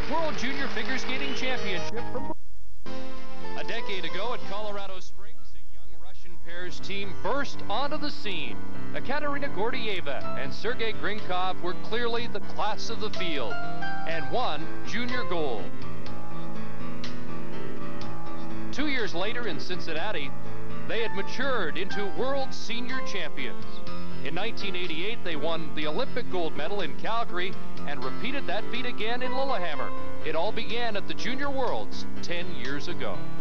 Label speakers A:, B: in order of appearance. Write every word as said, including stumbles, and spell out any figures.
A: World Junior Figure Skating Championship from a decade ago at Colorado Springs, a young Russian pairs team burst onto the scene. Ekaterina Gordeeva and Sergei Grinkov were clearly the class of the field and won junior gold. Two years later in Cincinnati, they had matured into world senior champions. In nineteen eighty-eight, they won the Olympic gold medal in Calgary and repeated that feat again in Lillehammer. It all began at the Junior Worlds ten years ago.